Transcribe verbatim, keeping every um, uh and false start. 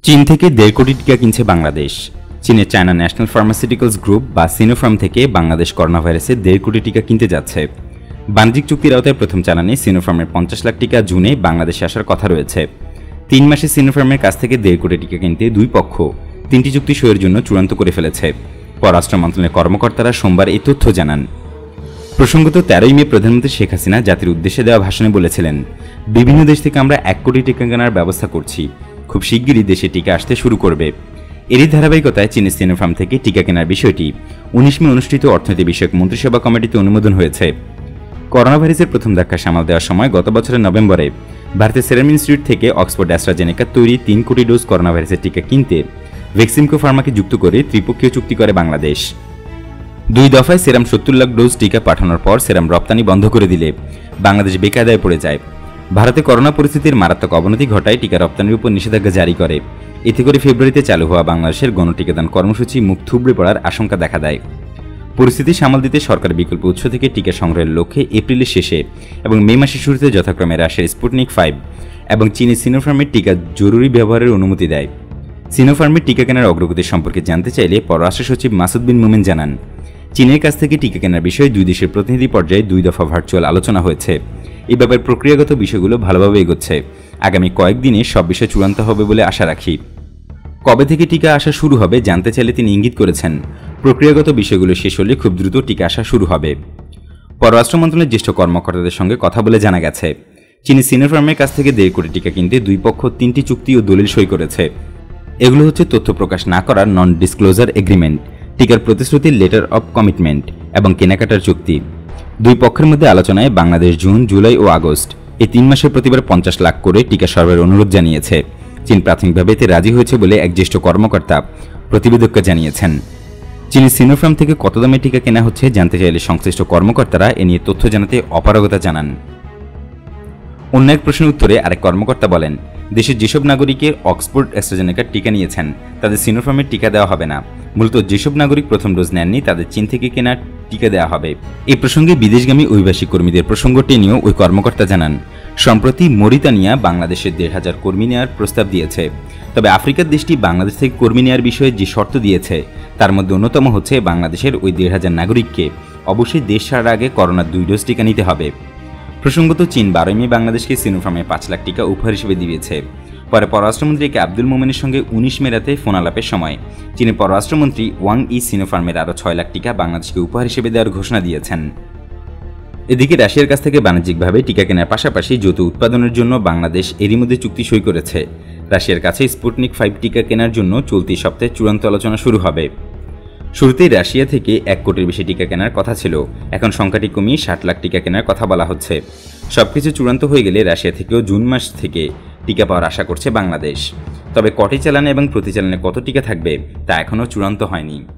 চীন থেকে দেড় কোটি টিকা কিনছে বাংলাদেশ। চীনের চায়না ন্যাশনাল ফার্মাসিউটিক্যালস গ্রুপ বা সিনোফার্ম থেকে বাংলাদেশ করোনা ভাইরাসের দেড় কোটি টিকা কিনতে যাচ্ছে। বাণিজ্যিক চুক্তির আওতায় প্রথম চালানে সিনোফার্মের পঞ্চাশ লাখ টিকা জুনে বাংলাদেশে আসার কথা রয়েছে। তিন মাসে সিনোফার্মের কাছ থেকে দেড় কোটি টিকা কিনতে দুই পক্ষ তিনটি চুক্তি সইয়ের জন্য চূড়ান্ত করে ফেলেছে। পররাষ্ট্র মন্ত্রণালয়ের কর্মকর্তারা সোমবার এই তথ্য জানান। প্রসঙ্গত তেরোই মে প্রধানমন্ত্রী শেখ হাসিনা জাতির উদ্দেশ্যে দেওয়া ভাষণে বলেছিলেন, বিভিন্ন দেশ থেকে আমরা এক কোটি টিকা কেনার ব্যবস্থা করছি, খুব শিগগিরই দেশে টিকা আসতে শুরু করবে। এরই ধারাবাহিকতায় চীনের সিনোফার্ম থেকে টিকা কেনার বিষয়টি উনিশ মে অনুষ্ঠিত অর্থনীতি বিষয়ক মন্ত্রিসভা কমিটিতে অনুমোদন হয়েছে। করোনা ভাইরাসের প্রথম ধাক্কা সামাল দেওয়ার সময় গত বছরের নভেম্বরে ভারতের সেরাম ইনস্টিটিউট থেকে অক্সফোর্ড অ্যাস্ট্রাজেনেকার তৈরি তিন কোটি ডোজ করোনা ভাইরাসের টিকা কিনতে ভ্যাকসিনকো ফার্মাকে যুক্ত করে ত্রিপক্ষীয় চুক্তি করে বাংলাদেশ। দুই দফায় সেরাম সত্তর লাখ ডোজ টিকা পাঠানোর পর সেরাম রপ্তানি বন্ধ করে দিলে বাংলাদেশ বেকায়দায় পড়ে যায়। ভারতে করোনা পরিস্থিতির মারাত্মক অবনতি ঘটায় টিকা রপ্তানির উপর নিষেধাজ্ঞা জারি করে। এতে করে ফেব্রুয়ারিতে চালু হওয়া বাংলাদেশের গণটিকাদান কর্মসূচি মুখ থুবড়ে পড়ার আশঙ্কা দেখা দেয়। পরিস্থিতি সামাল দিতে সরকার বিকল্প উৎস থেকে টিকা সংগ্রহের লক্ষ্যে এপ্রিলের শেষে এবং মে মাসের শুরুতে যথাক্রমে রাশিয়ার স্পুটনিক ফাইভ এবং চীনের সিনোফার্মের টিকা জরুরি ব্যবহারের অনুমতি দেয়। সিনোফার্মের টিকা কেনার অগ্রগতি সম্পর্কে জানতে চাইলে পররাষ্ট্র সচিব মাসুদ বিন মোমেন জানান, চীনের কাছ থেকে টিকা কেনার বিষয়ে দুই দেশের প্রতিনিধি পর্যায়ে দুই দফা ভার্চুয়াল আলোচনা হয়েছে। এই ব্যাপারে প্রক্রিয়াগত বিষয়গুলো ভালোভাবে এগোচ্ছে। আগামী কয়েকদিনে সব বিষয় চূড়ান্ত হবে বলে আশা রাখি। কবে থেকে টিকা আসা শুরু হবে জানতে চাইলে তিনি ইঙ্গিত করেছেন, প্রক্রিয়াগত বিষয়গুলো শেষ হলে খুব দ্রুত টিকা আসা শুরু হবে। পররাষ্ট্র মন্ত্রণালয়ের জ্যেষ্ঠ কর্মকর্তাদের সঙ্গে কথা বলে জানা গেছে, চীনের সিনোফার্মের কাছ থেকে দেড় কোটি টিকা কিনতে দুই পক্ষ তিনটি চুক্তি ও দলিল সই করেছে। এগুলো হচ্ছে তথ্য প্রকাশ না করার নন ডিসক্লোজার এগ্রিমেন্ট, টিকার প্রতিশ্রুতির লেটার অব কমিটমেন্ট এবং কেনাকাটার চুক্তি। দুই পক্ষের মধ্যে আলোচনায় বাংলাদেশ জুন, জুলাই ও আগস্ট এই তিন মাসের প্রতিবার পঞ্চাশ লাখ করে টিকা সরবরাহের অনুরোধ জানিয়েছে। চীন প্রাথমিকভাবে এতে রাজি হয়েছে বলে এক জ্যেষ্ঠ কর্মকর্তা প্রতিবেদককে জানিয়েছেন। চীনের সিনোফার্ম থেকে কত দামে টিকা কেনা হচ্ছে জানতে চাইলে সংশ্লিষ্ট কর্মকর্তারা এ নিয়ে তথ্য জানাতে অপারগতা জানান। অন্য এক প্রশ্নের উত্তরে আরেক কর্মকর্তা বলেন, দেশের যেসব নাগরিকের অক্সফোর্ড অ্যাস্ট্রাজেনেকার টিকা নিয়েছেন তাদের সিনোফার্মের টিকা দেওয়া হবে না। মূলত যেসব নাগরিক প্রথম ডোজ নেননি তাদের চীন থেকে কেনা টিকা দেওয়া হবে। এই প্রসঙ্গে বিদেশগামী অভিবাসী কর্মীদের প্রসঙ্গ টেনেও ওই কর্মকর্তা জানান, সম্প্রতি মরিতানিয়া বাংলাদেশের দেড় হাজার কর্মী নেওয়ার প্রস্তাব দিয়েছে। তবে আফ্রিকার দেশটি বাংলাদেশ থেকে কর্মী নেওয়ার বিষয়ে যে শর্ত দিয়েছে তার মধ্যে অন্যতম হচ্ছে বাংলাদেশের ওই দেড় হাজার নাগরিককে অবশ্যই দেশ ছাড়ার আগে করোনার দুই ডোজ টিকা নিতে হবে। প্রসঙ্গত চীন বারোই মে বাংলাদেশকে সিনোফার্মে পাঁচ লাখ টিকা উপহার হিসেবে দিয়েছে। পরে পররাষ্ট্রমন্ত্রী কে আব্দুল মোমেনের সঙ্গে উনিশ মে রাতে ফোন আলাপের সময় চীনের পররাষ্ট্রমন্ত্রী ওয়াং ই সিনোফার্মের আরও ছয় লাখ টিকা বাংলাদেশকে উপহার হিসেবে দেওয়ার ঘোষণা দিয়েছেন। এদিকে রাশিয়ার কাছ থেকে বাণিজ্যিকভাবে টিকা কেনার পাশাপাশি যৌথ উৎপাদনের জন্য বাংলাদেশ এরই মধ্যে চুক্তি সই করেছে। রাশিয়ার কাছে স্পুটনিক ফাইভ টিকা কেনার জন্য চলতি সপ্তাহে চূড়ান্ত আলোচনা শুরু হবে। শুরুতেই রাশিয়া থেকে এক কোটির বেশি টিকা কেনার কথা ছিল, এখন সংখ্যাটি কমিয়ে ষাট লাখ টিকা কেনার কথা বলা হচ্ছে। সবকিছু চূড়ান্ত হয়ে গেলে রাশিয়া থেকেও জুন মাস থেকে টিকা পাওয়ার আশা করছে বাংলাদেশ। তবে কটি চালানে এবং প্রতি চালানে কত টিকা থাকবে তা এখনও চূড়ান্ত হয়নি।